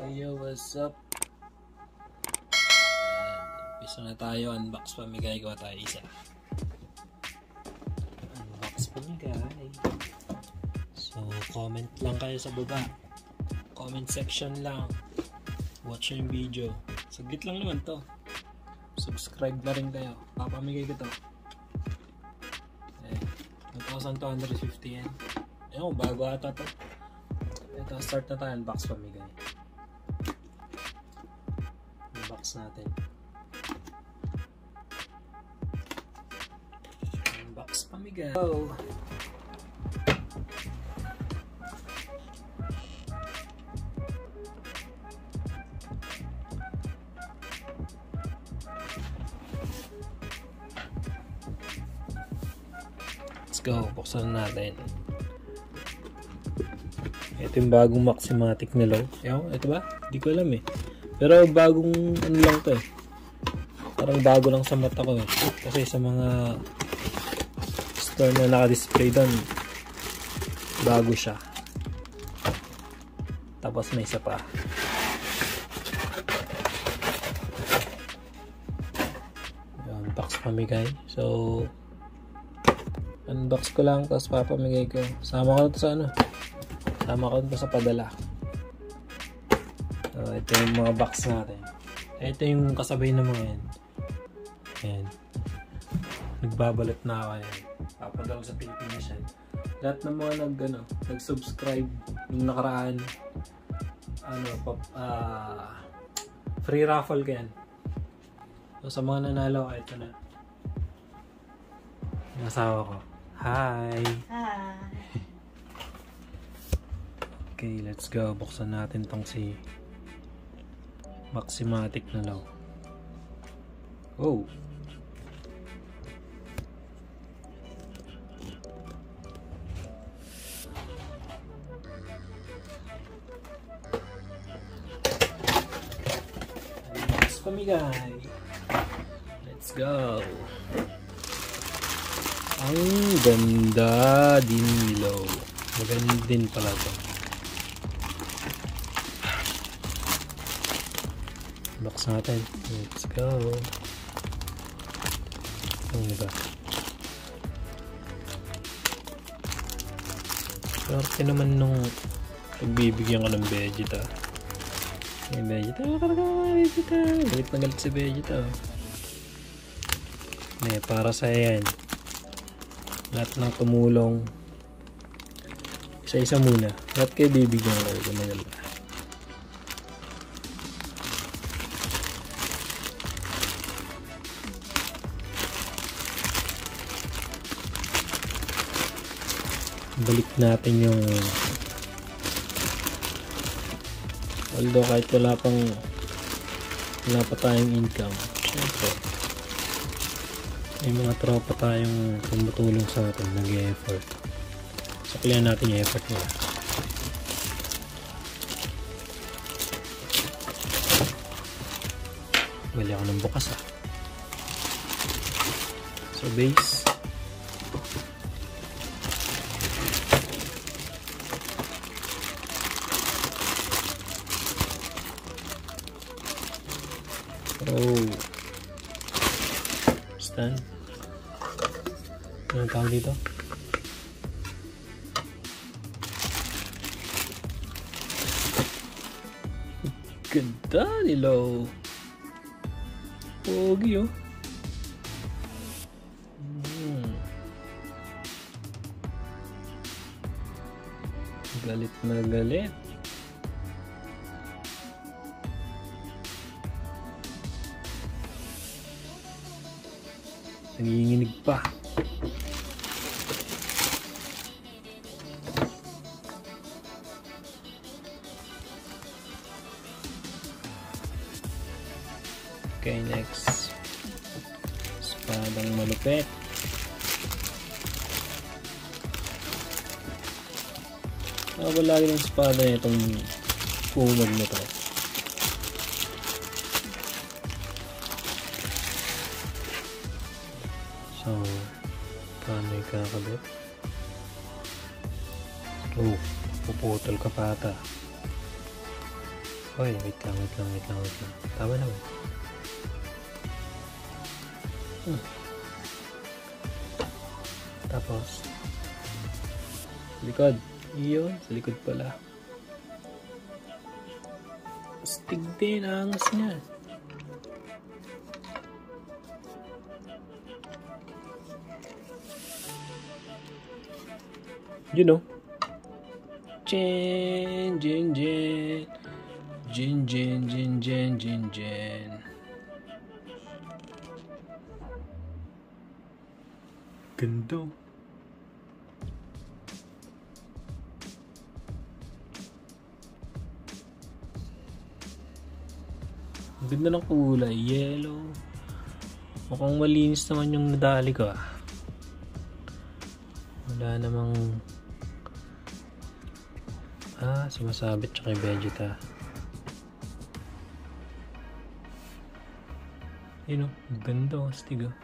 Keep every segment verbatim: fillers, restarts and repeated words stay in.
Yo, what's up? Umpisa na tayo. Unbox pamigay ko tayo isa. Unbox pamigay. So, comment lang kayo sa baba. Comment section lang. Watch yung video. Saglit lang naman to. Subscribe na rin kayo. Papamigay ko to. Eh, one thousand two hundred fifty yan. Ayun, bago ata to. Ito, start na tayo. Unbox pamigay. Unbox natin. Unbox pamigay. Oh. Let's go. Buksan natin. Ito yung bagong Maximatic nila. Ewan, ito ba? Hindi ko alam eh. Pero bagong ano lang to eh. Parang bago lang sa mata ko eh. Kasi sa mga store na naka-display doon, bago siya. Tapos may isa pa. Unbox pamigay. So, unbox ko lang tapos papamigay ko. Sama ko to sa ano. Sama ko to sa padala. So, ito yung mga box natin. Ito yung kasabay ng mga yan. Ayan. Nagbabalot na ako yan. Papadala sa Pilipinas yan. Lahat ng mga nag, ano, nag-subscribe nung nakaraan. Ano, pop, uh, free raffle ka yan. So, sa mga nanalo, ito na. Yung asawa ko. Hi! Hi! Okay, let's go. Buksan natin tong si Maximatic na law. Oh! Unbox pamigay. Let's go. Ang ganda din nilaw. Maganda din pala ito. Unbox natin. Let's go. Ano ba? Swerte naman nung pagbibigyan ko ng Vegeta. May Vegeta. Karga Vegeta. Galit na galit si Vegeta. May para sa yan. Lahat ng tumulong. Isa-isa muna. Lahat kayo bibigyan ko. Gumagal na. Balik natin yung although kahit wala pang wala pa tayong income, syempre may mga tropa tayong tumutulong sa atin, nag-e-effort. Saklihan natin yung effort nila. Bali ako ng bukas ah. So base oh, stand. Anong tawag dito? Ganda nilo. Pogi oh. Hmm. Galit na galit. Nanginginig pa. Okay, next. Espadang malupit. Ah, wala rin ang espada na itong pumag na to. So, paano ikakabit? Oh, puputol ka pa ata. Hoy, wait lang, wait lang, wait lang, wait lang. Tama naman. Hmm. Tapos, likod. Iyon, sa likod pala. Astig din, angas niya. You know. Jin, jin, jin. Jin, jin, jin, jin, jin, jin. Ganda. Ang ganda ng kulay, yellow. Mukhang malinis naman yung nadali ko ah. Wala namang ah, sumasabit tsaka yung vegeta. Yun o, ganda o, astig o.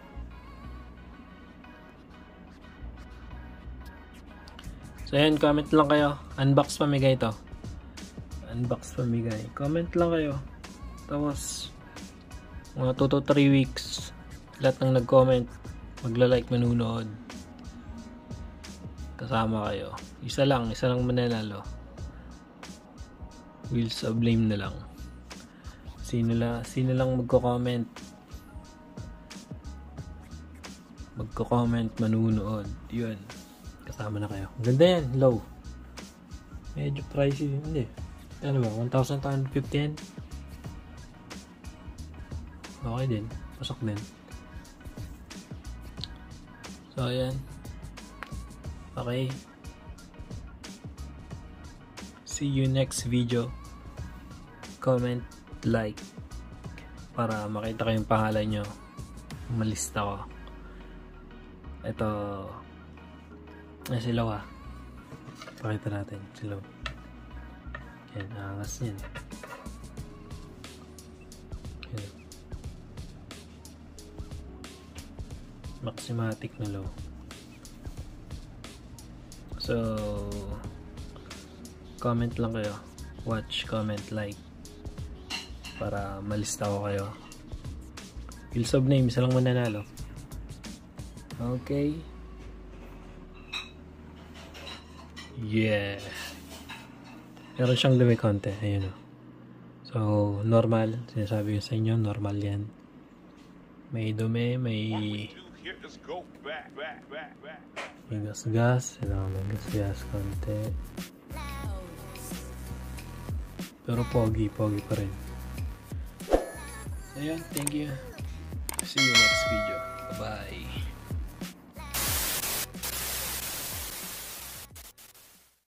So ayan, comment lang kayo. Unbox pamigay to. Unbox pamigay. Comment lang kayo. Tapos mga two to three weeks lahat ng nag-comment magla-like, manunood, kasama kayo. Isa lang, isa lang mananalo. Wheels of blame na lang. Sino lang, sino lang magko-comment magko-comment, manunood, yun, kasama na kayo. Ganda yan, low. Medyo pricey, hindi. Ano ba, one thousand two hundred fifty yan? Okay din, pasok din. So ayan. Okay. See you next video. Comment, like, para makita ko yung pangalan nyo. Malista ko. Ito, ay silaw ah. Pakita natin silaw. Yan, angas yan. Yan. Maximatic na low. So, comment lang kayo. Watch, comment, like, para malista ko kayo. Wheels of name, isa lang mananalo. Okay. Yeah. Meron siyang dumi konti. Ayun o. So, normal. Sinasabi ko sa inyo, normal yan. May dumi, may may gas-gas. May gas-gas konti. Pero pogi, pogi pa rin. Ayan, thank you. See you next video. Bye-bye.